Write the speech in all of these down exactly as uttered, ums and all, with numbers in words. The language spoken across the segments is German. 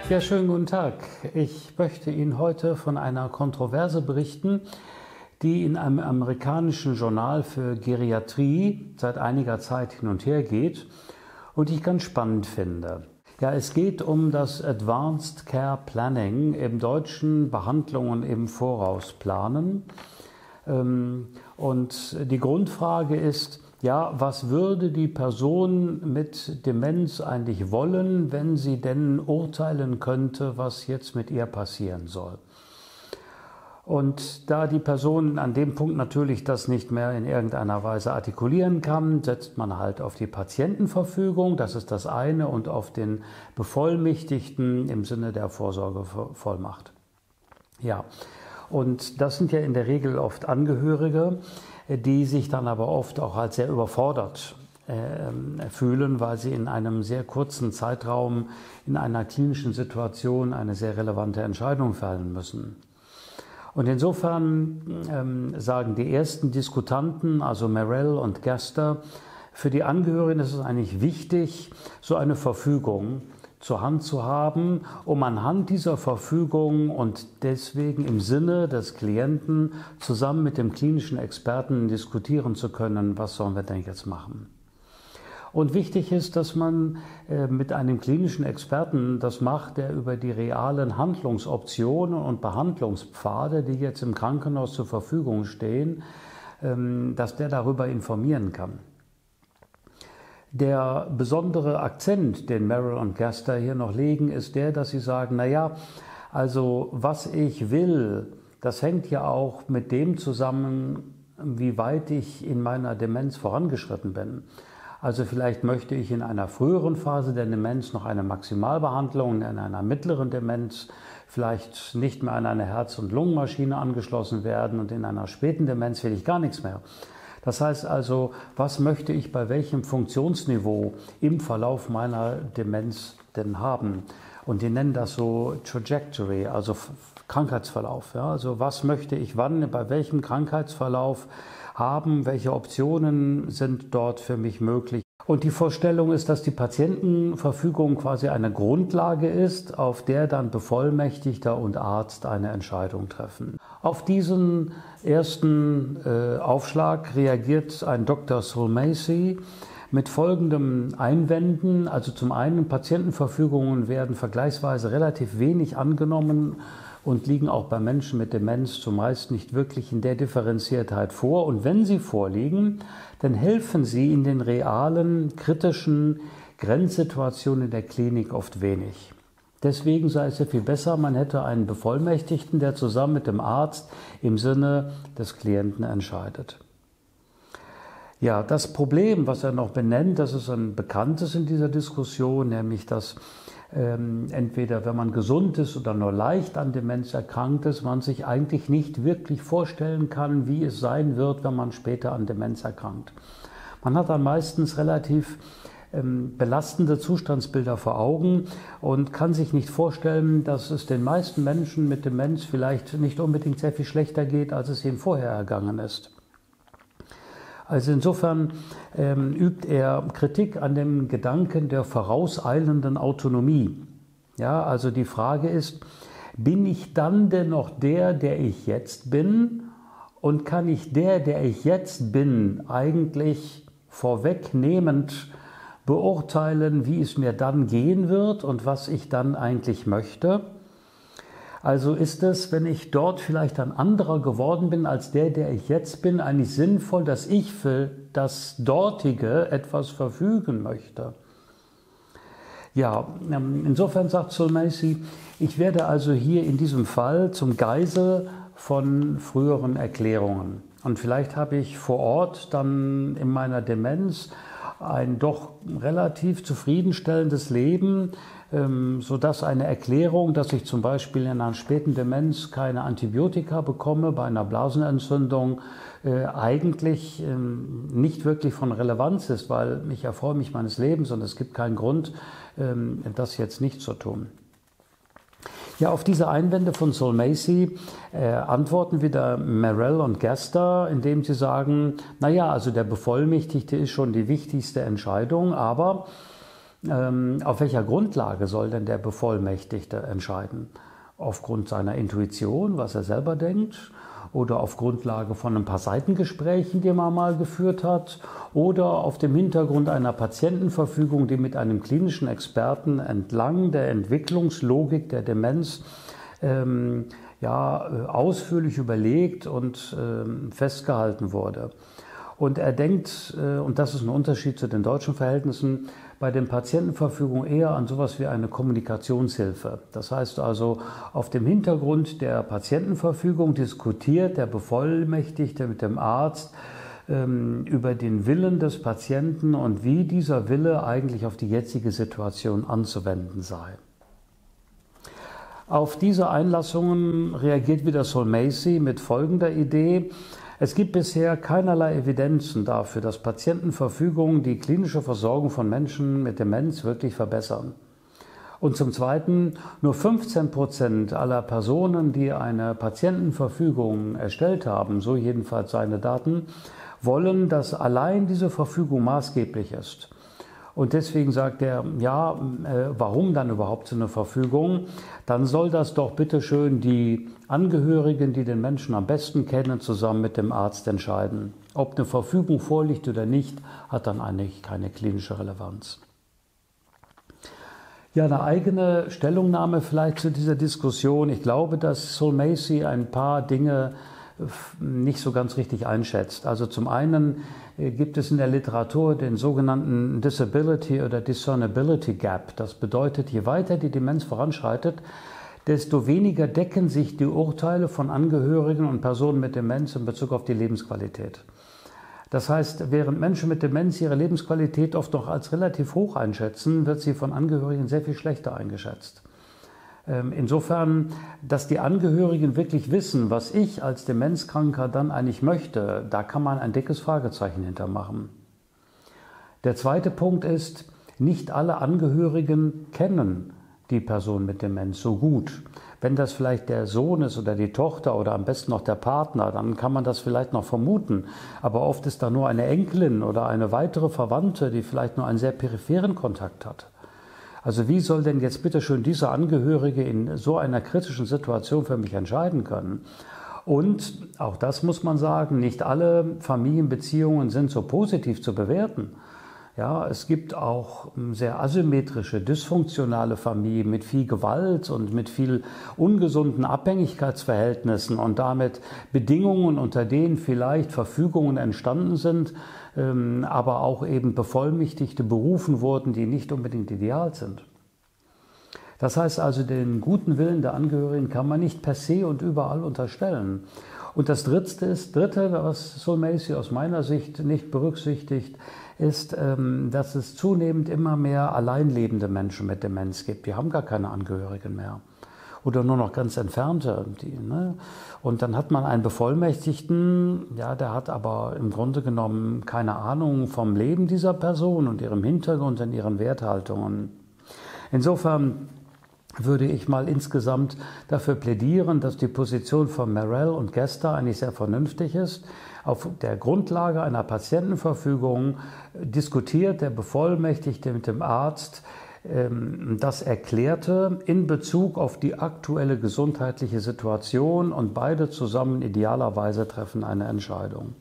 Ja, schönen guten Tag. Ich möchte Ihnen heute von einer Kontroverse berichten, die in einem amerikanischen Journal für Geriatrie seit einiger Zeit hin und her geht und die ich ganz spannend finde. Ja, es geht um das Advanced Care Planning, im Deutschen Behandlungen im Voraus planen. Und die Grundfrage ist, ja, was würde die Person mit Demenz eigentlich wollen, wenn sie denn urteilen könnte, was jetzt mit ihr passieren soll? Und da die Person an dem Punkt natürlich das nicht mehr in irgendeiner Weise artikulieren kann, setzt man halt auf die Patientenverfügung, das ist das eine, und auf den Bevollmächtigten im Sinne der Vorsorgevollmacht. Ja, und das sind ja in der Regel oft Angehörige, die sich dann aber oft auch als sehr überfordert äh, fühlen, weil sie in einem sehr kurzen Zeitraum in einer klinischen Situation eine sehr relevante Entscheidung fällen müssen. Und insofern ähm, sagen die ersten Diskutanten, also Merrell und Gaster, für die Angehörigen ist es eigentlich wichtig, so eine Verfügung zur Hand zu haben, um anhand dieser Verfügung und deswegen im Sinne des Klienten zusammen mit dem klinischen Experten diskutieren zu können, was sollen wir denn jetzt machen. Und wichtig ist, dass man äh, mit einem klinischen Experten das macht, der über die realen Handlungsoptionen und Behandlungspfade, die jetzt im Krankenhaus zur Verfügung stehen, ähm, dass der darüber informieren kann. Der besondere Akzent, den Merrell und Gaster hier noch legen, ist der, dass sie sagen, naja, also was ich will, das hängt ja auch mit dem zusammen, wie weit ich in meiner Demenz vorangeschritten bin. Also vielleicht möchte ich in einer früheren Phase der Demenz noch eine Maximalbehandlung, in einer mittleren Demenz vielleicht nicht mehr an eine Herz- und Lungenmaschine angeschlossen werden und in einer späten Demenz will ich gar nichts mehr. Das heißt also, was möchte ich bei welchem Funktionsniveau im Verlauf meiner Demenz denn haben? Und die nennen das so Trajectory, also Krankheitsverlauf. Ja? Also was möchte ich wann, bei welchem Krankheitsverlauf haben, welche Optionen sind dort für mich möglich? Und die Vorstellung ist, dass die Patientenverfügung quasi eine Grundlage ist, auf der dann Bevollmächtigter und Arzt eine Entscheidung treffen. Auf diesen ersten äh, Aufschlag reagiert ein Doktor Sulmacy mit folgendem Einwänden. Also zum einen, Patientenverfügungen werden vergleichsweise relativ wenig angenommen und liegen auch bei Menschen mit Demenz zumeist nicht wirklich in der Differenziertheit vor. Und wenn sie vorliegen, dann helfen sie in den realen, kritischen Grenzsituationen der Klinik oft wenig. Deswegen sei es ja viel besser, man hätte einen Bevollmächtigten, der zusammen mit dem Arzt im Sinne des Klienten entscheidet. Ja, das Problem, was er noch benennt, das ist ein bekanntes in dieser Diskussion, nämlich dass ähm, entweder wenn man gesund ist oder nur leicht an Demenz erkrankt ist, man sich eigentlich nicht wirklich vorstellen kann, wie es sein wird, wenn man später an Demenz erkrankt. Man hat dann meistens relativ ähm, belastende Zustandsbilder vor Augen und kann sich nicht vorstellen, dass es den meisten Menschen mit Demenz vielleicht nicht unbedingt sehr viel schlechter geht, als es ihnen vorher ergangen ist. Also insofern ähm, übt er Kritik an dem Gedanken der vorauseilenden Autonomie. Ja, also die Frage ist, bin ich dann denn noch der, der ich jetzt bin? Und kann ich der, der ich jetzt bin, eigentlich vorwegnehmend beurteilen, wie es mir dann gehen wird und was ich dann eigentlich möchte? Also ist es, wenn ich dort vielleicht ein anderer geworden bin als der, der ich jetzt bin, eigentlich sinnvoll, dass ich für das Dortige etwas verfügen möchte? Ja, insofern sagt Sulmacy, ich werde also hier in diesem Fall zum Geisel von früheren Erklärungen. Und vielleicht habe ich vor Ort dann in meiner Demenz ein doch relativ zufriedenstellendes Leben, sodass eine Erklärung, dass ich zum Beispiel in einer späten Demenz keine Antibiotika bekomme bei einer Blasenentzündung, eigentlich nicht wirklich von Relevanz ist, weil ich erfreue mich meines Lebens und es gibt keinen Grund, das jetzt nicht zu tun. Ja, auf diese Einwände von Sulmacy äh, antworten wieder Merrell und Gaster, indem sie sagen, naja, also der Bevollmächtigte ist schon die wichtigste Entscheidung, aber ähm, auf welcher Grundlage soll denn der Bevollmächtigte entscheiden? Aufgrund seiner Intuition, was er selber denkt? Oder auf Grundlage von ein paar Seitengesprächen, die man mal geführt hat, oder auf dem Hintergrund einer Patientenverfügung, die mit einem klinischen Experten entlang der Entwicklungslogik der Demenz ähm, ja, ausführlich überlegt und ähm, festgehalten wurde. Und er denkt, äh, und das ist ein Unterschied zu den deutschen Verhältnissen, bei den Patientenverfügungen eher an sowas wie eine Kommunikationshilfe. Das heißt also, auf dem Hintergrund der Patientenverfügung diskutiert der Bevollmächtigte mit dem Arzt ähm, über den Willen des Patienten und wie dieser Wille eigentlich auf die jetzige Situation anzuwenden sei. Auf diese Einlassungen reagiert wieder Sol Macy mit folgender Idee. Es gibt bisher keinerlei Evidenzen dafür, dass Patientenverfügungen die klinische Versorgung von Menschen mit Demenz wirklich verbessern. Und zum Zweiten, nur fünfzehn Prozent aller Personen, die eine Patientenverfügung erstellt haben, so jedenfalls seine Daten, wollen, dass allein diese Verfügung maßgeblich ist. Und deswegen sagt er, ja, äh, warum dann überhaupt so eine Verfügung? Dann soll das doch bitteschön die Angehörigen, die den Menschen am besten kennen, zusammen mit dem Arzt entscheiden. Ob eine Verfügung vorliegt oder nicht, hat dann eigentlich keine klinische Relevanz. Ja, eine eigene Stellungnahme vielleicht zu dieser Diskussion. Ich glaube, dass Sol Macy ein paar Dinge nicht so ganz richtig einschätzt. Also zum einen gibt es in der Literatur den sogenannten Disability oder Discernibility Gap. Das bedeutet, je weiter die Demenz voranschreitet, desto weniger decken sich die Urteile von Angehörigen und Personen mit Demenz in Bezug auf die Lebensqualität. Das heißt, während Menschen mit Demenz ihre Lebensqualität oft noch als relativ hoch einschätzen, wird sie von Angehörigen sehr viel schlechter eingeschätzt. Insofern, dass die Angehörigen wirklich wissen, was ich als Demenzkranker dann eigentlich möchte, da kann man ein dickes Fragezeichen hintermachen. Der zweite Punkt ist, nicht alle Angehörigen kennen die Person mit Demenz so gut. Wenn das vielleicht der Sohn ist oder die Tochter oder am besten noch der Partner, dann kann man das vielleicht noch vermuten. Aber oft ist da nur eine Enkelin oder eine weitere Verwandte, die vielleicht nur einen sehr peripheren Kontakt hat. Also wie soll denn jetzt bitte schön dieser Angehörige in so einer kritischen Situation für mich entscheiden können? Und auch das muss man sagen, nicht alle Familienbeziehungen sind so positiv zu bewerten. Ja, es gibt auch sehr asymmetrische, dysfunktionale Familien mit viel Gewalt und mit viel ungesunden Abhängigkeitsverhältnissen und damit Bedingungen, unter denen vielleicht Verfügungen entstanden sind, ähm, aber auch eben Bevollmächtigte berufen wurden, die nicht unbedingt ideal sind. Das heißt also, den guten Willen der Angehörigen kann man nicht per se und überall unterstellen. Und das Dritte, ist, Dritte was Sol Macy aus meiner Sicht nicht berücksichtigt, ist, dass es zunehmend immer mehr alleinlebende Menschen mit Demenz gibt. Die haben gar keine Angehörigen mehr oder nur noch ganz entfernte. Die, ne? Und dann hat man einen Bevollmächtigten, ja, der hat aber im Grunde genommen keine Ahnung vom Leben dieser Person und ihrem Hintergrund und ihren Werthaltungen. Insofern würde ich mal insgesamt dafür plädieren, dass die Position von Merrell und Gester eigentlich sehr vernünftig ist. Auf der Grundlage einer Patientenverfügung diskutiert der Bevollmächtigte mit dem Arzt das Erklärte in Bezug auf die aktuelle gesundheitliche Situation und beide zusammen idealerweise treffen eine Entscheidung.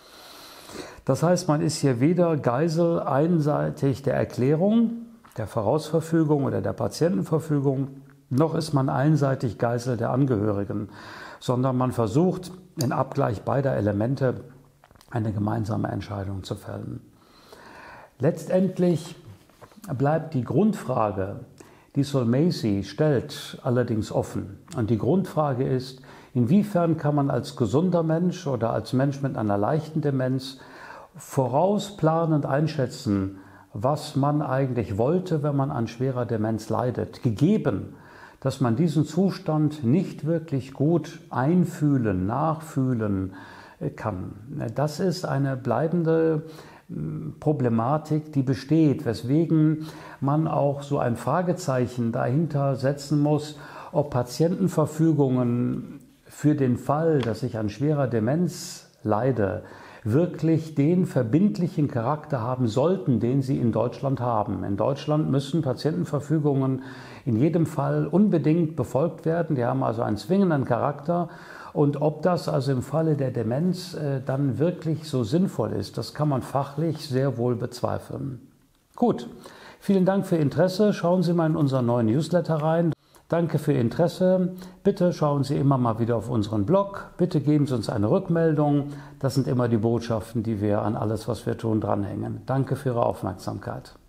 Das heißt, man ist hier weder Geisel einseitig der Erklärung, der Vorausverfügung oder der Patientenverfügung, noch ist man einseitig Geisel der Angehörigen, sondern man versucht, in Abgleich beider Elemente eine gemeinsame Entscheidung zu fällen. Letztendlich bleibt die Grundfrage, die Sol Macy stellt, allerdings offen. Und die Grundfrage ist, inwiefern kann man als gesunder Mensch oder als Mensch mit einer leichten Demenz vorausplanend einschätzen, was man eigentlich wollte, wenn man an schwerer Demenz leidet, gegeben, dass man diesen Zustand nicht wirklich gut einfühlen, nachfühlen kann. Das ist eine bleibende Problematik, die besteht, weswegen man auch so ein Fragezeichen dahinter setzen muss, ob Patientenverfügungen für den Fall, dass ich an schwerer Demenz leide, wirklich den verbindlichen Charakter haben sollten, den sie in Deutschland haben. In Deutschland müssen Patientenverfügungen in jedem Fall unbedingt befolgt werden. Die haben also einen zwingenden Charakter. Und ob das also im Falle der Demenz äh, dann wirklich so sinnvoll ist, das kann man fachlich sehr wohl bezweifeln. Gut, vielen Dank für Ihr Interesse. Schauen Sie mal in unseren neuen Newsletter rein. Danke für Ihr Interesse. Bitte schauen Sie immer mal wieder auf unseren Blog. Bitte geben Sie uns eine Rückmeldung. Das sind immer die Botschaften, die wir an alles, was wir tun, dranhängen. Danke für Ihre Aufmerksamkeit.